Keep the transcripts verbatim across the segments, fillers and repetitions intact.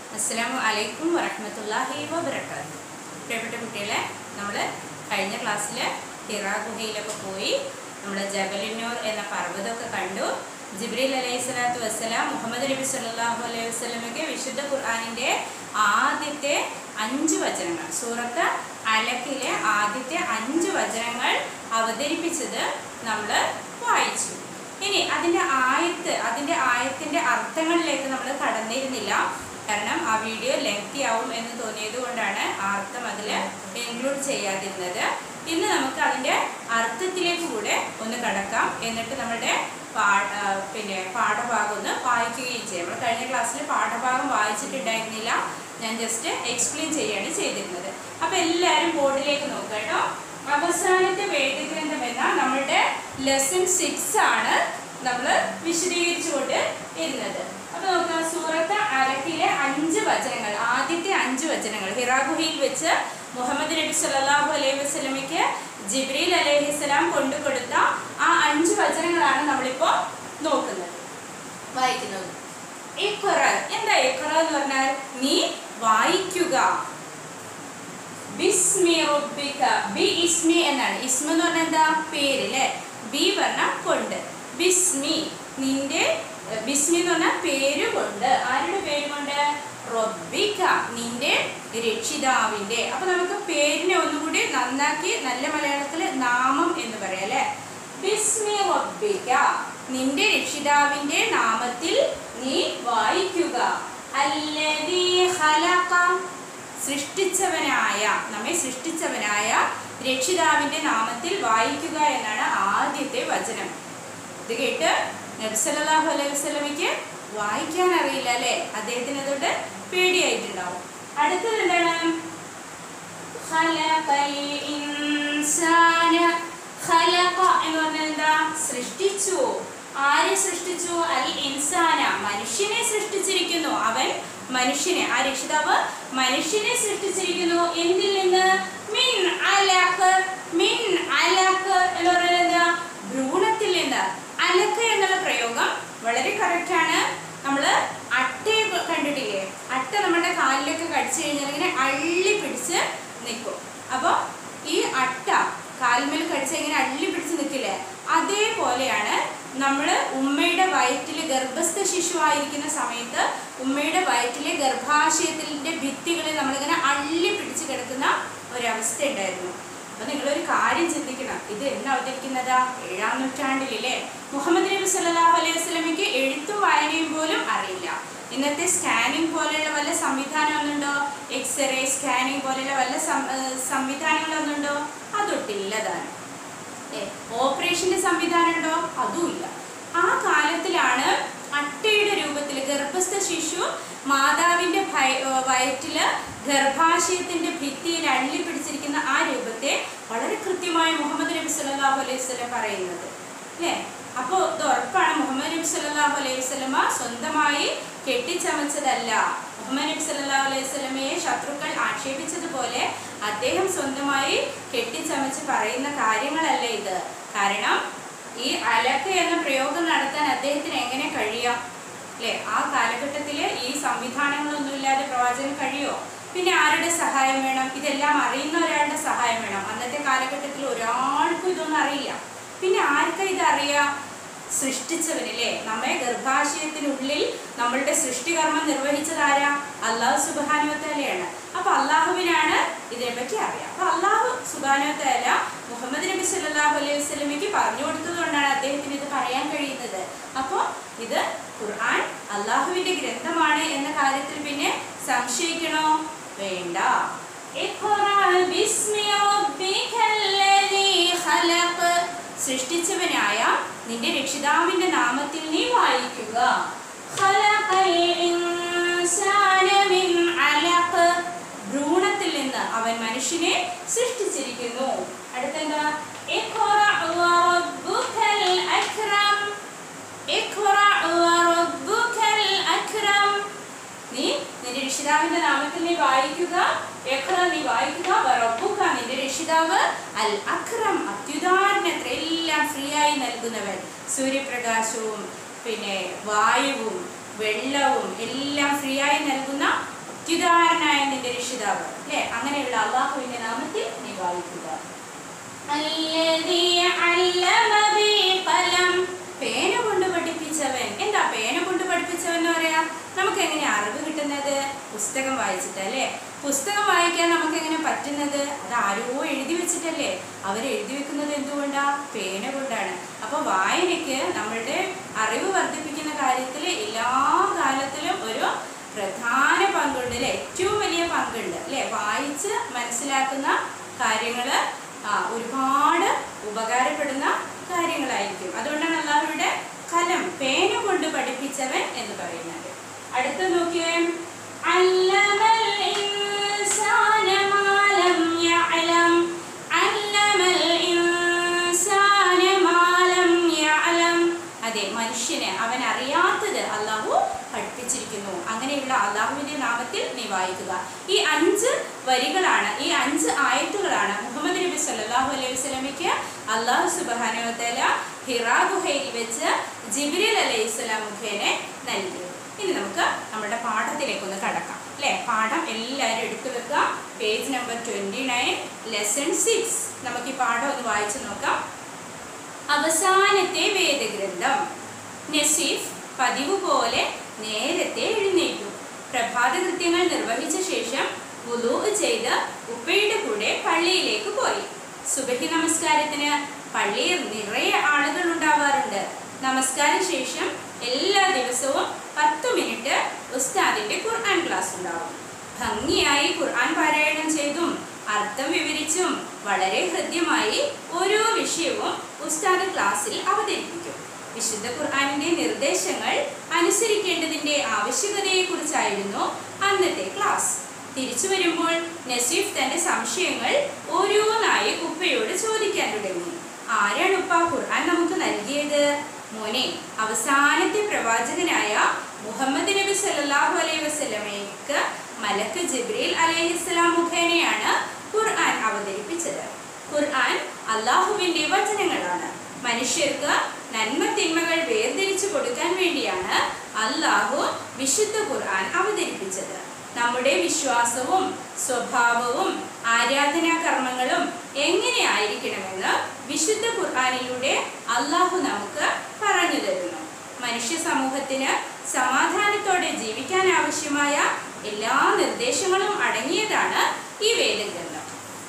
അസ്സലാമു അലൈക്കും വറഹ്മത്തുള്ളാഹി വബറകാതുഹു. പ്രിയപ്പെട്ട കുട്ടികളെ, നമ്മൾ കഴിഞ്ഞ ക്ലാസ്സിൽ ഹിറാ ഗുഹയിലൊക്കെ പോയി നമ്മൾ ജബലുന്നൂർ എന്ന പർവ്വതമൊക്കെ കണ്ടു. ജിബ്രീൽ അലൈഹി സ്വലാത്തു വസ്സലാം മുഹമ്മദ് നബി സല്ലല്ലാഹു അലൈഹി വസല്ലമയ്ക്ക് വിശുദ്ധ ഖുർആനിൻ്റെ ആദ്യത്തെ അഞ്ച് വചനങ്ങൾ, സൂറത്ത് അലക്കിലെ ആദ്യത്തെ അഞ്ച് വചനങ്ങൾ അവതരിപ്പിച്ചത് നമ്മൾ വായിച്ചു. ഇനി അതിൻ്റെ ആയത്ത് അതിൻ്റെ ആയത്തിൻ്റെ അർത്ഥങ്ങളിലേക്ക് നമ്മൾ കടന്നിരുന്നില്ല. കാരണം ആ വീഡിയോ ലെങ്തി ആവും എന്ന് തോന്നിയത് കൊണ്ടാണ് ആ അർത്ഥം അതിൽ ഇൻക്ലൂഡ് ചെയ്യാതിരുന്നത്. ഇന്ന് നമുക്ക് അതിൻ്റെ അർത്ഥത്തിലേക്ക് കൂടെ ഒന്ന് കടക്കാം. എന്നിട്ട് നമ്മുടെ പാ പിന്നെ പാഠഭാഗം ഒന്ന് വായിക്കുകയും ചെയ്യാം. നമ്മൾ കഴിഞ്ഞ ക്ലാസ്സിൽ പാഠഭാഗം വായിച്ചിട്ടുണ്ടായിരുന്നില്ല, ഞാൻ ജസ്റ്റ് എക്സ്പ്ലെയിൻ ചെയ്യുകയാണ് ചെയ്തിരുന്നത്. അപ്പോൾ എല്ലാവരും ബോർഡിലേക്ക് നോക്കുക കേട്ടോ. അവസാനത്തെ വേദഗ്രന്ഥം എന്ന നമ്മുടെ ലെസൺ സിക്സ് ആണ് നമ്മൾ വിശദീകരിച്ചുകൊണ്ട് ഇരുന്നത്. അപ്പോൾ നോക്കുക, സൂറത്ത് അലക്കിലെ അഞ്ച് വചനങ്ങൾ, ആദ്യത്തെ അഞ്ച് വചനങ്ങൾ ഹിറാ ഗുഹയിൽ വെച്ച് മുഹമ്മദ് നബി സല്ലല്ലാഹു അലൈഹി വസല്ലമയ്ക്ക് ജിബ്രീൽ അലൈഹിസ്സലാം കൊണ്ടുകൊടുത്ത ആ അഞ്ച് വചനങ്ങളാണ് നമ്മളിപ്പോൾ നോക്കുന്നത്, വായിക്കുന്നത്. ഇഖ്റ, എന്താ ഇഖ്റ എന്ന് പറഞ്ഞാൽ നീ വായിക്കുക. ബിസ്മി റബ്ബിക, ബി ഇസ്മി എന്നാണ്. ഇസ്മ എന്ന് പറഞ്ഞാൽ എന്താ? പേര് അല്ലേ? ബി പറഞ്ഞാൽ കൊണ്ട്. ബിസ്മി, നിന്റെ ബിസ്മി എന്ന് പറഞ്ഞാൽ പേര് കൊണ്ട്. ആരുടെ പേര് കൊണ്ട്? റബ്ബിക, നിന്റെ രക്ഷിതാവിൻ്റെ. അപ്പൊ നമുക്ക് പേരിനെ ഒന്നുകൂടി നന്നാക്കി നല്ല മലയാളത്തിൽ നാമം എന്ന് പറയാം അല്ലെ. ബിസ്മി റബ്ബിക, നിന്റെ രക്ഷിതാവിൻ്റെ നാമത്തിൽ നീ വായിക്കുക. അല്ലദീ ഖലഖ, സൃഷ്ടിച്ചവനായ, നമ്മെ സൃഷ്ടിച്ചവനായ രക്ഷിതാവിൻ്റെ നാമത്തിൽ വായിക്കുക എന്നാണ് ആദ്യത്തെ വചനം. ഇത് കേട്ട് നബി സല്ലല്ലാഹു അലൈഹി വസല്ലമയ്ക്ക് വായിക്കാൻ അറിയില്ല അല്ലേ? അദ്ദേഹത്തിന് അതോട്ട് പേടിയായിട്ടുണ്ടാവും. അടുത്തത് എന്താണ്? ഖലഖൽ ഇൻസാന, ഖലഖ എന്ന് പറഞ്ഞാൽ എന്താ? സൃഷ്ടിച്ചു. ആരെ സൃഷ്ടിച്ചു? അൽ ഇൻസാന, മനുഷ്യനെ സൃഷ്ടിച്ചിരിക്കുന്നു. അവൻ മനുഷ്യനെ, ആ രക്ഷിതാവ് മനുഷ്യനെ സൃഷ്ടിച്ചിരിക്കുന്നു. എന്തിൽ നിന്ന്? മിൻ അലഖ്, മിൻ അലഖ് എന്ന് പറയുന്നത് എന്താ? ഭ്രൂണത്തിൽ നിന്ന്. അലഖ് എന്നുള്ള പ്രയോഗം വളരെ കറക്റ്റാണ്. നമ്മൾ അട്ടയെ കണ്ടിട്ടില്ലേ? അട്ട നമ്മുടെ കാലിലൊക്കെ കടിച്ചു കഴിഞ്ഞാൽ ഇങ്ങനെ അള്ളി പിടിച്ച് നിൽക്കും. അപ്പോൾ ഈ അട്ട കാൽമേൽ കടിച്ച് ഇങ്ങനെ അള്ളി പിടിച്ച് നിൽക്കില്ലേ? അതേപോലെയാണ് നമ്മൾ ഉമ്മയുടെ വയറ്റിൽ ഗർഭസ്ഥ ശിശുവായിരിക്കുന്ന സമയത്ത് ഉമ്മയുടെ വയറ്റിലെ ഗർഭാശയത്തിൻ്റെ ഭിത്തികളിൽ നമ്മളിങ്ങനെ അള്ളി പിടിച്ച് കിടക്കുന്ന ഒരവസ്ഥ ഉണ്ടായിരുന്നു. അപ്പോൾ നിങ്ങളൊരു കാര്യം ചിന്തിക്കണം, ഇത് എന്ന് അവതരിക്കുന്നതാ? ഏഴാം നൂറ്റാണ്ടിലല്ലേ? മുഹമ്മദ് നബി സല്ലല്ലാഹു അലൈഹി വസല്ലമയ്ക്ക് എഴുത്തും വായനയും പോലും അറിയില്ല. ഇന്നത്തെ സ്കാനിങ് പോലെയുള്ള വല്ല സംവിധാനം ഒന്നുണ്ടോ? എക്സ്റേ സ്കാനിങ് പോലെയുള്ള വല്ല സംവിധാനങ്ങളൊന്നുണ്ടോ? അതൊട്ടില്ലതാണ്. ഏ ഓപ്പറേഷൻ്റെ സംവിധാനം ഉണ്ടോ? അതുമില്ല. ആ കാലത്തിലാണ് അട്ടയുടെ രൂപത്തിൽ ഗർഭസ്ഥ ശിശു മാതാവിൻ്റെ വയറ്റിൽ ഗർഭാശയത്തിൻ്റെ ഭിത്തിയിൽ അള്ളി പിടിച്ചിരിക്കുന്ന ആ രൂപത്തെ വളരെ കൃത്യമായി മുഹമ്മദ് നബി സല്ലല്ലാഹു അലൈഹി വസല്ലം പറയുന്നത് അല്ലേ? അപ്പോൾ ഇത് ഉറപ്പാണ് മുഹമ്മദ് നബി സല്ലല്ലാഹു അലൈഹി വസല്ലമ സ്വന്തമായി കെട്ടിച്ചമച്ചതല്ല. മുഹമ്മദ് നബി സല്ലല്ലാഹു അലൈഹി വസല്ലമയെ ശത്രുക്കൾ ആക്ഷേപിച്ചതുപോലെ അദ്ദേഹം സ്വന്തമായി കെട്ടിച്ചമച്ച് പറയുന്ന കാര്യങ്ങളല്ല ഇത്. കാരണം ഈ അലക്ക് എന്ന പ്രയോഗം നടത്താൻ അദ്ദേഹത്തിന് എങ്ങനെ കഴിയാം അല്ലേ? ആ കാലഘട്ടത്തിൽ ഈ സംവിധാനങ്ങളൊന്നുമില്ലാതെ പ്രവാചകൻ കഴിയോ? പിന്നെ ആരുടെ സഹായം വേണം? ഇതെല്ലാം അറിയുന്ന ഒരാളുടെ സഹായം വേണം. അന്നത്തെ കാലഘട്ടത്തിൽ ഒരാൾക്കും ഇതൊന്നും അറിയില്ല. പിന്നെ ആർക്കാ ഇതറിയാം? സൃഷ്ടിച്ചവനല്ലേ? നമ്മെ ഗർഭാശയത്തിനുള്ളിൽ നമ്മളുടെ സൃഷ്ടികർമ്മം നിർവഹിച്ചത് ആരാ? അള്ളാഹു സുബ്ഹാനഹു വ തആലയാണ്. അപ്പോൾ അള്ളാഹുവിനാണ് ഇതിനെപ്പറ്റി അറിയാം. അപ്പോൾ അള്ളാഹു സുബ്ഹാനഹു വ തആല മുഹമ്മദ് നബി സല്ലല്ലാഹു അലൈഹി വസല്ലമയ്ക്ക് പറഞ്ഞു കൊടുത്തത് കൊണ്ടാണ് അദ്ദേഹത്തിന് ഇത് പറയാൻ കഴിയുന്നത്. അപ്പോൾ ഇത് ഖുർആൻ അള്ളാഹുവിൻ്റെ ഗ്രന്ഥമാണ് എന്ന കാര്യത്തിൽ പിന്നെ സംശയിക്കണോ? വേണ്ട. സൃഷ്ടിച്ചവനായ നിന്റെ രക്ഷിതാവിൻ്റെ നാമത്തിൽ നീ വായിക്കുക. ഭ്രൂണത്തിൽ നിന്ന് അവൻ മനുഷ്യനെ സൃഷ്ടിച്ചിരിക്കുന്നു. അടുത്തെന്താ? നീ നിന്റെ രക്ഷിതാവിന്റെ നാമത്തിൽ നീ വായിക്കുക. നീ വായിക്കുക. നിന്റെ രക്ഷിതാവ് അൽ അക്രം, അത്യുദാരനത്ര, എല്ലാം ഫ്രീ ആയി നൽകുന്നവൻ. സൂര്യപ്രകാശവും പിന്നെ വായുവും വെള്ളവും എല്ലാം ഫ്രീ ആയി നൽകുന്ന അത്യുദാരനായ നിന്റെ രക്ഷിതാവ് അല്ലെ, അങ്ങനെയുള്ള അള്ളാഹുവിന്റെ നാമത്തിൽ നീ വായിക്കുക. പേന കൊണ്ട് പഠിപ്പിച്ചവൻ. എന്താ പേന കൊണ്ട് പഠിപ്പിച്ചവൻ എന്ന് പറയാ? നമുക്ക് എങ്ങനെ അറിവ് കിട്ടുന്നത്? പുസ്തകം വായിച്ചിട്ട് അല്ലേ. പുസ്തകം വായിക്കാൻ നമുക്ക് എങ്ങനെ പറ്റുന്നത്? അത് ആരോ എഴുതി വെച്ചിട്ടല്ലേ. അവർ എഴുതി വെക്കുന്നത് എന്തുകൊണ്ടാ? പേന കൊണ്ടാണ്. അപ്പൊ വായനയ്ക്ക് നമ്മളുടെ അറിവ് വർദ്ധിപ്പിക്കുന്ന കാര്യത്തിൽ എല്ലാ കാലത്തിലും ഒരു പ്രധാന പങ്കുണ്ട് അല്ലെ, ഏറ്റവും വലിയ പങ്കുണ്ട് അല്ലെ. വായിച്ച് മനസ്സിലാക്കുന്ന കാര്യങ്ങള് ആ ഒരുപാട് ഉപകാരപ്പെടുന്ന കാര്യങ്ങളായിരിക്കും. അതുകൊണ്ടാണ് അല്ലാഹുവിന്റെ കലം, പേന കൊണ്ട് പഠിപ്പിച്ചവൻ എന്ന് പറയുന്നത്. അടുത്ത നോക്കിയേ, അല്ലമൽ ഇൻസാന മാ ലം യഅലം. അല്ലമൽ ഇൻസാന മാ ലം യഅലം. അതെ, മനുഷ്യനെ അവൻ അറിയാത്തത് അല്ലാഹു പഠിപ്പിച്ചിരിക്കുന്നു. അങ്ങനെയുള്ള അല്ലാഹുവിന്റെ നാമത്തിൽ നീ വായിക്കുക. ഈ അഞ്ച് വരികളാണ്, ഈ അഞ്ച് ആയത്തുകളാണ് മുഹമ്മദ് നബി സല്ലല്ലാഹു അലൈഹി വസല്ലമയ്ക്ക് അല്ലാഹു സുബ്ഹാനഹു വ തആല ഹിറാ ഗുഹയിൽ വെച്ച് ജിബ്രീൽ അലൈഹിസ്സലാം മുഖേന നൽകിയത്. ഇനി നമുക്ക് നമ്മുടെ പാഠത്തിലേക്ക് ഒന്ന് കടക്കാം അല്ലേ. പാഠം എല്ലാവരും എടുത്തു വെക്കുക. Page number twenty nine lesson six. നമുക്ക് ഈ പാഠം ഒന്ന് വായിച്ചു നോക്കാം. അവസാനത്തെ വേദഗ്രന്ഥം. നസീഫ് പതിവ് പോലെ നേരത്തെ എഴുന്നേറ്റു. പ്രഭാത കൃത്യങ്ങൾ നിർവഹിച്ച ശേഷം വുളൂ ചെയ്ത് ഉപ്പയുടെ കൂടെ പള്ളിയിലേക്ക് പോയി. സുബഹി നമസ്കാരത്തിന് പള്ളിയിൽ നിറയെ ആളുകൾ ഉണ്ടാവാറുണ്ട്. നമസ്കാര ശേഷം എല്ലാ ദിവസവും പത്ത് മിനിറ്റ് ഉസ്താദിന്റെ ഖുർആൻ ക്ലാസ് ഉണ്ടാവും. ഭംഗിയായി ഖുർആൻ പാരായണം ചെയ്തും അർത്ഥം വിവരിച്ചും വളരെ ഹൃദ്യമായി ഓരോ വിഷയവും ഉസ്താദ് ക്ലാസ്സിൽ അവതരിപ്പിക്കും. വിശുദ്ധ ഖുർആനിന്റെ നിർദ്ദേശങ്ങൾ അനുസരിക്കേണ്ടതിന്റെ ആവശ്യകതയെക്കുറിച്ചായിരുന്നു അന്നത്തെ ക്ലാസ്. തിരിച്ചു വരുമ്പോൾ നസീഫ് തന്റെ സംശയങ്ങൾ ഓരോന്നായി ഉപ്പയോട് ചോദിക്കാൻ തുടങ്ങി. ആരാണ് ഉപ്പ ഖുർആൻ നമുക്ക് നൽകിയത്? മോനെ, അവസാനത്തെ പ്രവാചകനായ മുഹമ്മദ് നബി സല്ലല്ലാഹു അലൈഹി വസല്ലമയ്ക്ക് മലക്ക് ജിബ്രീൽ അലൈഹിസ്സലാം മുഖേനയാണ് ഖുർആൻ അവതരിപ്പിച്ചത്. ഖുർആൻ അല്ലാഹുവിന്റെ വചനങ്ങളാണ്. മനുഷ്യർക്ക് നന്മ തിന്മകൾ വേർതിരിച്ചു കൊടുക്കാൻ വേണ്ടിയാണ് അല്ലാഹു വിശുദ്ധ ഖുർആൻ അവതരിപ്പിച്ചത്. നമ്മുടെ വിശ്വാസവും സ്വഭാവവും ആരാധനാ കർമ്മങ്ങളും എങ്ങനെയായിരിക്കണമെന്ന് വിശുദ്ധ ഖുർആനിലൂടെ അല്ലാഹു നമുക്ക് പറഞ്ഞു തരുന്നു. മനുഷ്യ സമൂഹത്തിന് സമാധാനത്തോടെ ജീവിക്കാൻ ആവശ്യമായ എല്ലാ നിർദ്ദേശങ്ങളും അടങ്ങിയതാണ് ഈ വേദഗ്രന്ഥം.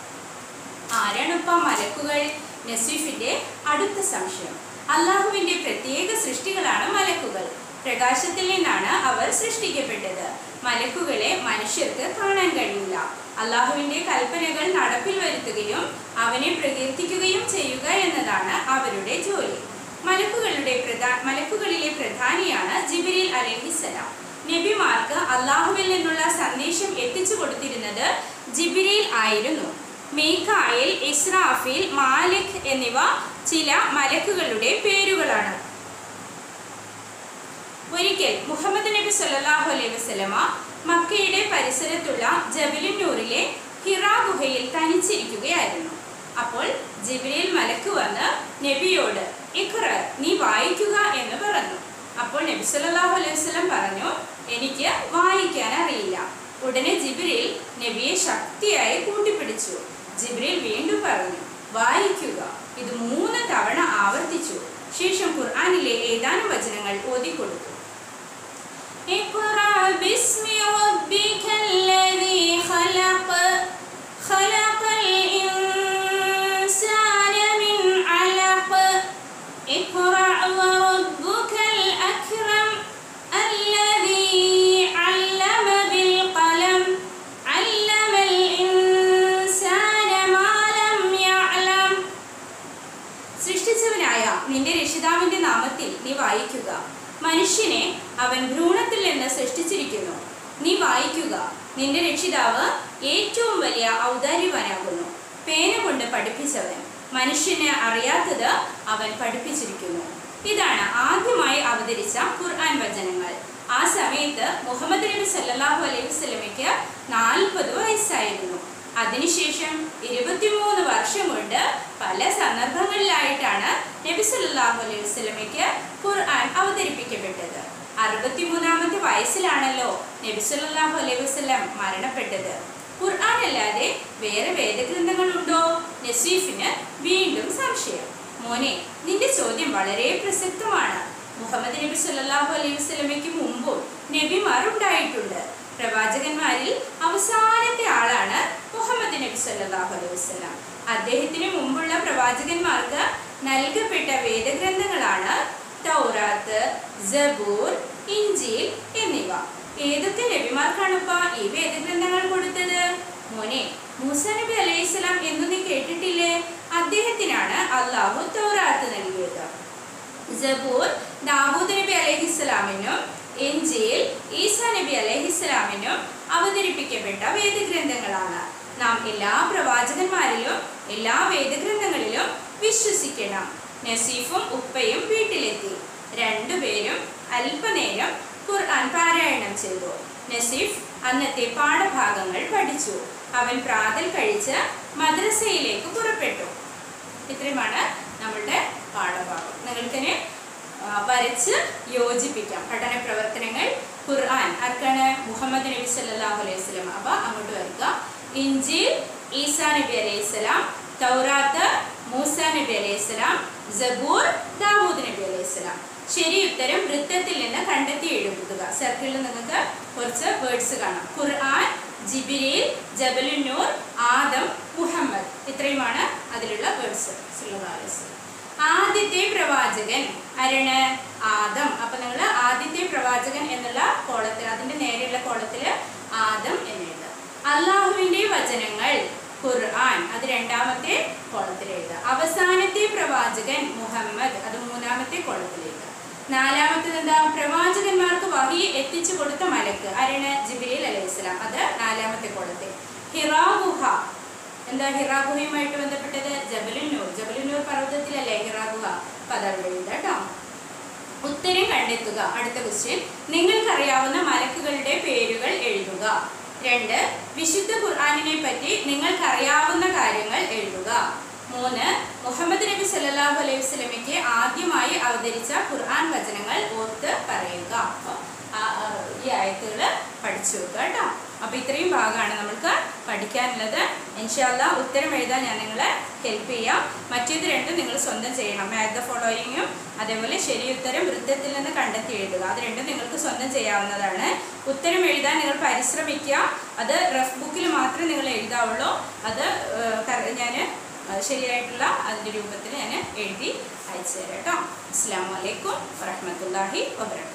ആരാണിപ്പ മലക്കുകൾ? നസീഫിന്റെ അടുത്ത സംശയം. അല്ലാഹുവിന്റെ പ്രത്യേക സൃഷ്ടികളാണ് മലക്കുകൾ. പ്രകാശത്തിൽ നിന്നാണ് അവർ സൃഷ്ടിക്കപ്പെട്ടത്. മലക്കുകളെ മനുഷ്യർക്ക് കാണാൻ കഴിയില്ല. അല്ലാഹുവിന്റെ കൽപ്പനകൾ നടപ്പിൽ വരുത്തുകയും അവനെ പ്രകീർത്തിക്കുകയും ചെയ്യുക എന്നതാണ് അവരുടെ ജോലി. മലക്കുകളുടെ പ്രധാ മലക്കുകളിലെ പ്രധാനിയാണ് ജിബ്രീൽ അലൈഹിസ്സലാം. നബിമാർക്ക് അല്ലാഹുവിൽ നിന്നുള്ള സന്ദേശം എത്തിച്ചു കൊടുത്തിരുന്നത് ജിബ്രീൽ ആയിരുന്നു. മീകായിൽ, ഇസ്രാഫീൽ, മാലിക് എന്നിവ ചില മലക്കുകളുടെ പേരുകളാണ്. ഒരിക്കൽ മുഹമ്മദ് നബി സല്ലല്ലാഹു അലൈഹി വസല്ലമ മക്കയുടെ പരിസരത്തുള്ള ജബലുൻ നൂറിലെ ഹിറാ ഗുഹയിൽ തനിച്ചിരിക്കുകയായിരുന്നു. അപ്പോൾ ജിബ്രീൽ മലക്ക് വന്ന് നബിയോട് ഇഖ്റ, നീ വായിക്കുക എന്ന് പറഞ്ഞു. അപ്പോൾ നബി സല്ലല്ലാഹു അലൈഹി വസല്ലം പറഞ്ഞു, എനിക്ക് വായിക്കാൻ അറിയില്ല. ഉടനെ ജിബ്രീൽ നബിയെ ശക്തിയായി കൂട്ടിപ്പിടിച്ചു. ജിബ്രീൽ വീണ്ടും പറഞ്ഞു, വായിക്കുക. ഇത് മൂന്ന് തവണ ആവർത്തിച്ചു. ശേഷം ഖുർആനിലെ ഏതാനും വചനങ്ങൾ ഓതിക്കൊടുത്തു. اقرأ باسم ربك الذي خلق خلق الإنسان من علق اقرأ وربك الأكرم الذي علم بالقلم علم الإنسان ما لم يعلم. സൃഷ്ടിച്ചവനായ നിന്റെ രക്ഷിതാവിന്റെ നാമത്തിൽ നീ വായിക്കുക. മനുഷ്യനെ അവൻ ഭ്രൂണത്തിൽ നിന്ന് സൃഷ്ടിച്ചിരിക്കുന്നു. നീ വായിക്കുക. നിന്റെ രക്ഷിതാവ് ഏറ്റവും വലിയ ഔദാര്യവാനാകുന്നു. പേന കൊണ്ട് പഠിപ്പിച്ചവൻ. മനുഷ്യനെ അറിയാത്തത് അവൻ പഠിപ്പിച്ചിരിക്കുന്നു. ഇതാണ് ആദ്യമായി അവതരിച്ച ഖുർആൻ വചനങ്ങൾ. ആ സമയത്ത് മുഹമ്മദ് നബി സല്ലല്ലാഹു അലൈഹി വസല്ലമയ്ക്ക് നാൽപ്പത് വയസ്സായിരുന്നു. അതിനുശേഷം ഇരുപത്തിമൂന്ന് വർഷം കൊണ്ട് പല സന്ദർഭങ്ങളിലായിട്ടാണ് നബി സല്ലല്ലാഹു അലൈഹി വസല്ലമയ്ക്ക് ഖുർആൻ അവതരിപ്പിക്കപ്പെട്ടത്. അറുപത്തിമൂന്നാമത്തെ വയസ്സിലാണല്ലോ നബി സല്ലല്ലാഹു അലൈഹി വസല്ലം മരണപ്പെട്ടത്. ഖുർആൻ അല്ലാതെ വേറെ വേദഗ്രന്ഥങ്ങളുണ്ടോ? നസീഫിന് വീണ്ടും സംശയം. മോനെ, നിന്റെ ചോദ്യം വളരെ പ്രസക്തമാണ്. മുഹമ്മദ് നബി സല്ലല്ലാഹു അലൈഹി വസല്ലമയ്ക്ക് മുമ്പും നബിമാർ ഉണ്ടായിട്ടുണ്ട്. പ്രവാചകന്മാരിൽ അവസാനത്തെ ആളാണ് മുഹമ്മദ് നബി സല്ലല്ലാഹു അലൈഹി വസല്ലം. അദ്ദേഹത്തിന് മുമ്പുള്ള പ്രവാചകന്മാർക്ക് നൽകപ്പെട്ട വേദഗ്രന്ഥങ്ങളാണ് തൗറാത്ത്, സബൂർ, ഇഞ്ചീൽ എന്നിവ. ഏതൊക്കെ നബിമാർക്കാണിപ്പ ഈ വേദഗ്രന്ഥങ്ങൾ കൊടുത്തത്? മോനെ, മൂസ നബി അലൈഹിസ്സലാം എന്ന് നീ കേട്ടിട്ടില്ലേ? അദ്ദേഹത്തിനാണ് അള്ളാഹു തൗറാത്ത് നൽകിയത്. സബൂർ ദാവൂദ് നബി അലൈഹിസ്സലാമിനും ഇഞ്ചീൽ ഈസാ നബി അലൈഹിസ്സലാമിനും അവതരിപ്പിക്കപ്പെട്ട വേദഗ്രന്ഥങ്ങളാണ്. നാം എല്ലാ പ്രവാചകന്മാരിലും എല്ലാ വേദഗ്രന്ഥങ്ങളിലും വിശ്വസിക്കണം. നസീഫും ഉപ്പയും വീട്ടിലെത്തി. രണ്ടുപേരും അല്പനേരം ഖുർആൻ പാരായണം ചെയ്തു. നസീഫ് അന്നത്തെ പാഠഭാഗങ്ങൾ പഠിച്ചു. അവൻ പ്രാതൽ കഴിച്ച് മദ്രസയിലേക്ക് പുറപ്പെട്ടു. ഇത്രയുമാണ് നമ്മളുടെ പാഠഭാഗം. നിങ്ങൾക്കിനെ വരച്ച് യോജിപ്പിക്കാം. പഠന പ്രവർത്തനങ്ങൾ ഖുർആൻ ആർക്കാണ്? മുഹമ്മദ് നബി സല്ലല്ലാഹു അലൈഹി വസല്ലം. അപ്പോൾ അങ്ങോട്ട് വരിക. ഇഞ്ചീൽ ഈസാ നബി അലൈഹിസ്സലാം, തൗറാത്ത് മൂസ നബി അലൈഹിസ്സലാം, സബൂർ ദാവൂദ് നബി അലൈഹിസ്സലാം. ശരി ഉത്തരം വൃത്തത്തിൽ നിന്ന് കണ്ടെത്തി എഴുതുക. സർക്കിളിൽ നിങ്ങൾക്ക് കുറച്ച് വേർഡ്സ് കാണാം. ഖുർആൻ, ജിബ്രീൽ, ജബലുന്നൂർ, ആദം, മുഹമ്മദ്. ഇത്രയുമാണ് അതിലുള്ള വേർഡ്സ്. സല്ലല്ലാഹു അലൈഹി വസല്ലം. ആദ്യത്തെ പ്രവാചകൻ ആരാണ്? ആദം. അപ്പൊ നിങ്ങൾ ആദ്യത്തെ പ്രവാചകൻ എന്നുള്ള കോളത്തിൽ, അതിന്റെ നേരെയുള്ള കോളത്തിൽ ആദം എന്നെഴുതുക. അള്ളാഹുവിന്റെ വചനങ്ങൾ ഖുർആൻ, അത് രണ്ടാമത്തെ കോളത്തിൽ എഴുതുക. അവസാനത്തെ പ്രവാചകൻ മുഹമ്മദ്, അത് മൂന്നാമത്തെ കോളത്തിൽ എഴുതുക. നാലാമത്തേത് എന്താ? പ്രവാചകന്മാർക്ക് വഹി എത്തിച്ചു കൊടുത്ത മലക്ക് ആരാണ്? ജിബ്രീൽ അലൈഹിസ്സലാം, അത് നാലാമത്തെ കോളത്തിൽ. ഹിറാ ഗുഹ, എന്താ ഹിറാ ഗുഹയുമായിട്ട് ബന്ധപ്പെട്ടത്? ജബലുന്നൂർ, ജബലുന്നൂർ പർവ്വതത്തിലല്ലേ ഹിറാ ഗുഹ? അപ്പൊ അതവിടെ എഴുതുക കേട്ടോ. ഉത്തരം കണ്ടെത്തുക. അടുത്ത ക്വസ്റ്റ്യൻ, നിങ്ങൾക്കറിയാവുന്ന മലക്കുകളുടെ പേരുകൾ എഴുതുക. രണ്ട്, വിശുദ്ധ ഖുർആനിനെ പറ്റി നിങ്ങൾക്കറിയാവുന്ന കാര്യങ്ങൾ എഴുതുക. മൂന്ന്, മുഹമ്മദ് നബി സല്ലല്ലാഹു അലൈഹി വസല്ലമയ്ക്ക് ആദ്യമായി അവതരിച്ച ഖുർആൻ വചനങ്ങൾ ഓർത്ത് പറയുക. അപ്പോൾ ഈ ആയത്തുകൾ പഠിച്ചു വെക്കുക കേട്ടോ. അപ്പോൾ ഇത്രയും ഭാഗമാണ് നമ്മൾക്ക് പഠിക്കാനുള്ളത്. ഇൻഷാ അല്ലാഹ് ഉത്തരം എഴുതാൻ ഞാൻ നിങ്ങളെ ഹെൽപ്പ് ചെയ്യാം. മറ്റേത് രണ്ടും നിങ്ങൾ സ്വന്തം ചെയ്യണം. മാച്ച് ദ ഫോളോയിങ്ങും അതേപോലെ ശരി ഉത്തരം വൃത്തത്തിൽ നിന്ന് കണ്ടെത്തി എഴുതുക. അത് രണ്ടും നിങ്ങൾക്ക് സ്വന്തം ചെയ്യാവുന്നതാണ്. ഉത്തരം എഴുതാൻ നിങ്ങൾ പരിശ്രമിക്കുക. അത് റഫ് ബുക്കിൽ മാത്രമേ നിങ്ങൾ എഴുതാവുള്ളൂ. അത് ഞാൻ ശരിയായിട്ടുള്ള അതിൻ്റെ രൂപത്തിൽ ഞാൻ എഴുതി അയച്ചു തരാം കേട്ടോ. അസ്സലാമു അലൈക്കും വറഹ്മത്തുള്ളാഹി വബറകാതുഹു.